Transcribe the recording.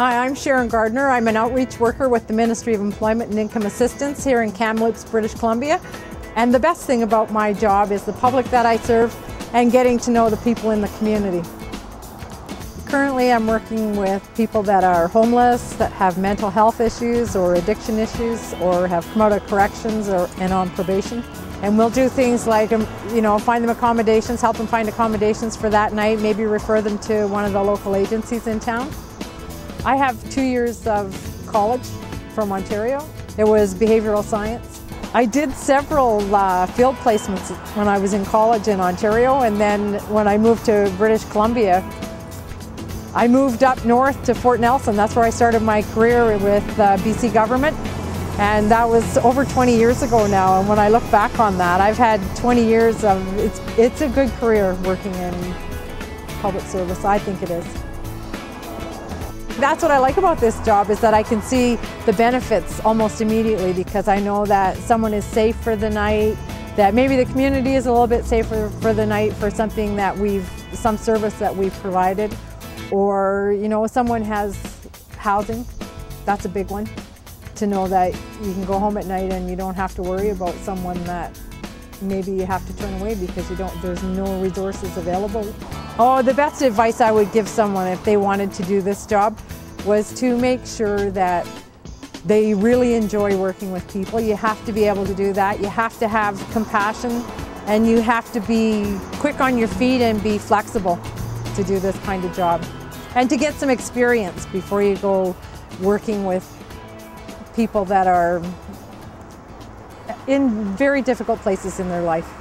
Hi, I'm Sharon Gardner. I'm an outreach worker with the Ministry of Employment and Income Assistance here in Kamloops, British Columbia. And the best thing about my job is the public that I serve and getting to know the people in the community. Currently, I'm working with people that are homeless, that have mental health issues or addiction issues, or have come out of corrections and on probation. And we'll do things like, find them accommodations, help them find accommodations for that night, maybe refer them to one of the local agencies in town. I have 2 years of college from Ontario. It was behavioral science. I did several field placements when I was in college in Ontario, and then when I moved to British Columbia, I moved up north to Fort Nelson. That's where I started my career with BC government. And that was over 20 years ago now. And when I look back on that, I've had 20 years of, it's a good career working in public service. I think it is. That's what I like about this job, is that I can see the benefits almost immediately, because I know that someone is safe for the night, that maybe the community is a little bit safer for the night for something that some service that we've provided. Or, someone has housing. That's a big one. To know that you can go home at night and you don't have to worry about someone that maybe you have to turn away because there's no resources available. Oh, the best advice I would give someone if they wanted to do this job was to make sure that they really enjoy working with people. You have to be able to do that. You have to have compassion, and you have to be quick on your feet and be flexible to do this kind of job. And to get some experience before you go working with people that are in very difficult places in their life.